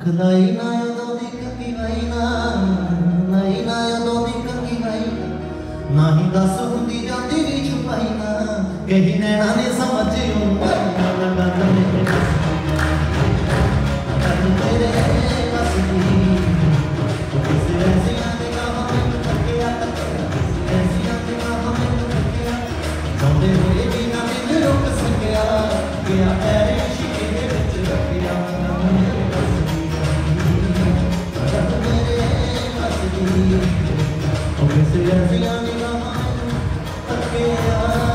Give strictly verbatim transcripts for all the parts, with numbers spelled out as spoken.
लाई ना उदों दी कंगी वाई ना लाई ना उदों दी कंगी वाई ना ही दस हुंदी जांदी वी छुपाई ना कहीं नैना ने समझ लगा तेरे बस दी किसी ऐसियां निगाहां में तकिया ऐसियां निगाहां में तकिया जांदे होए भी ना मैं रुक सकिया गया तेरे इश्क दे विच रखिया किसी ऐसियां निगाहां में तकिया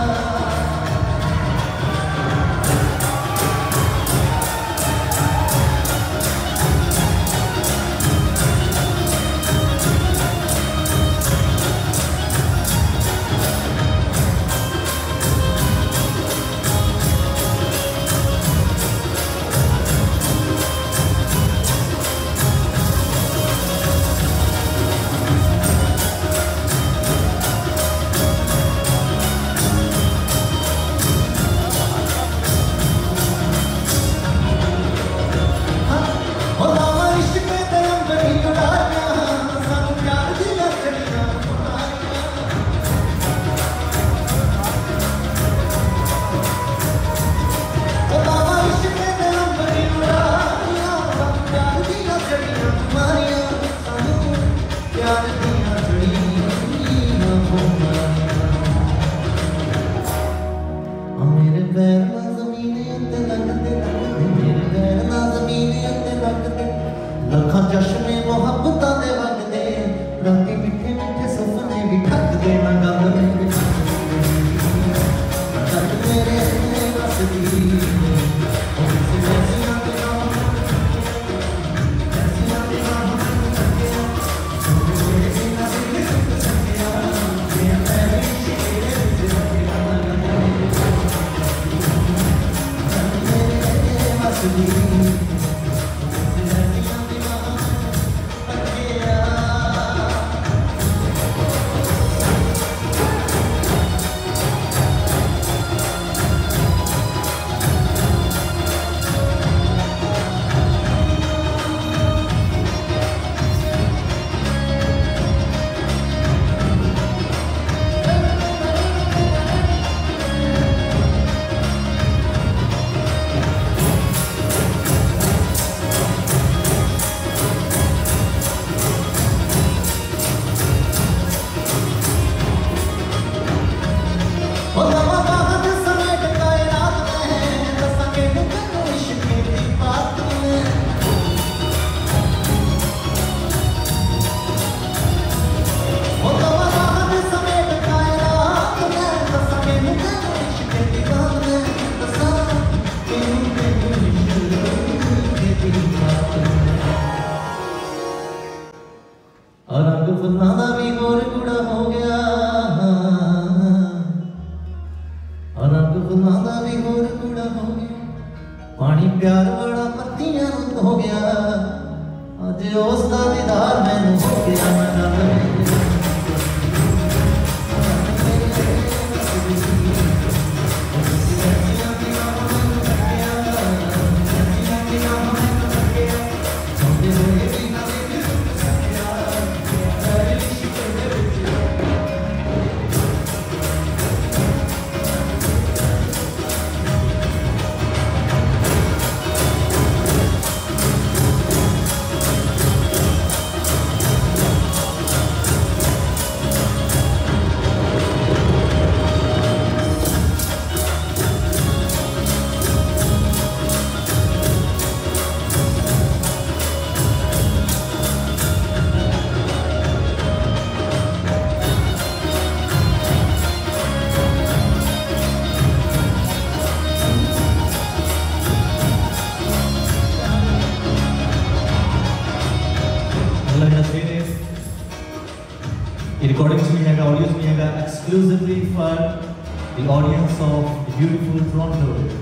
recordings में आएगा, audios में आएगा, exclusively for the audience of beautiful Toronto.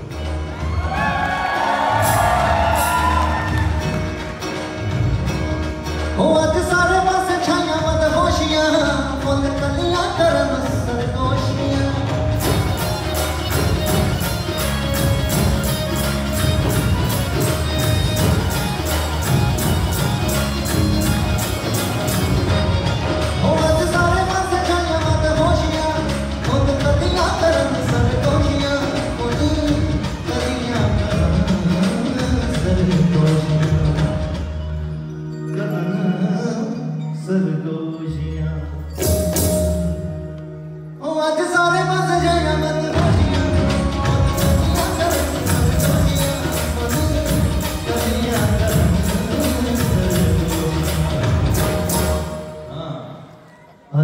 ओ आज सारे पासे छाया मत होशियां, फुल कलियां करन सरगोशियां।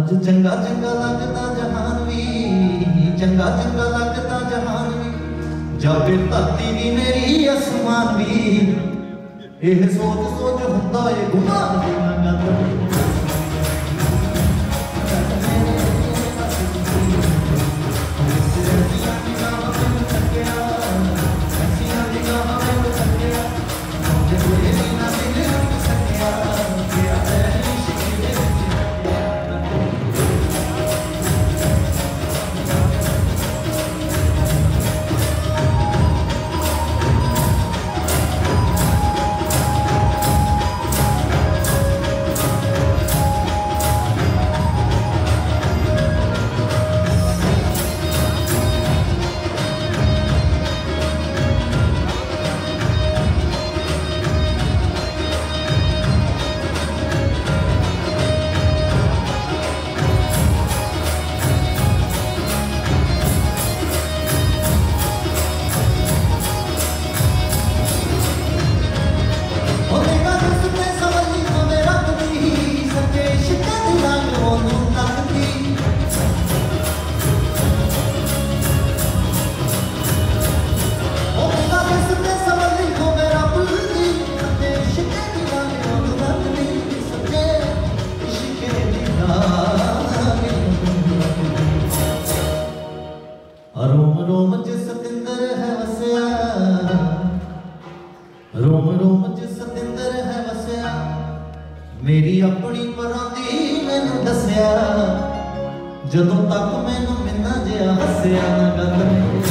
अज चंगा चंगा लगता जहान भी, चंगा चंगा लगता जहान भी, जाके धरती भी मेरी आसमान भी, यह सोच सोच हुंदा है गुमान दी ना गल। रोम रोम जिस सतिंदर है वसया, रोम रोम जिस सतिंदर है वसया, मेरी अपनी परांदी मैनू दस्या, जदों तक मैनू मिन्ना जिहा हस्या ना गल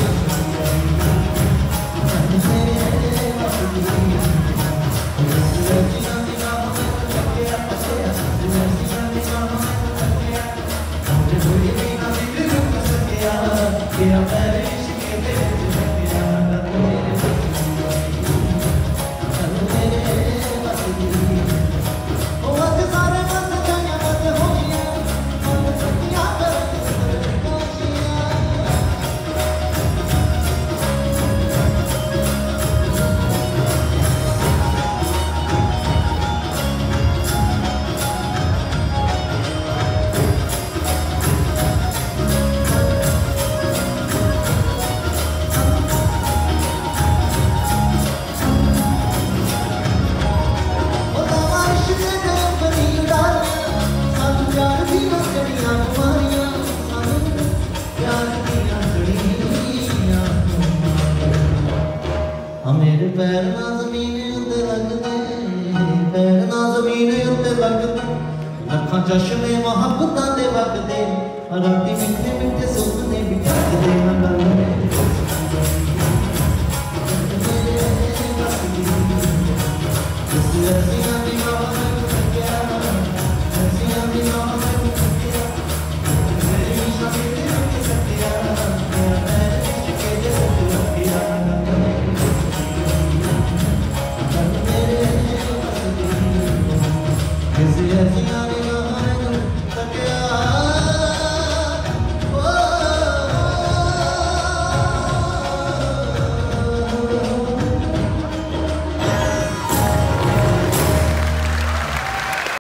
मेरे पैर ना जमीन उत्ते लगदे, पैर ना जमीन उत्ते लगदे, लखां चश्मे मोहब्बतां दे वगदे, राती मिठे मिठे सुपने भी जगदे ना गल।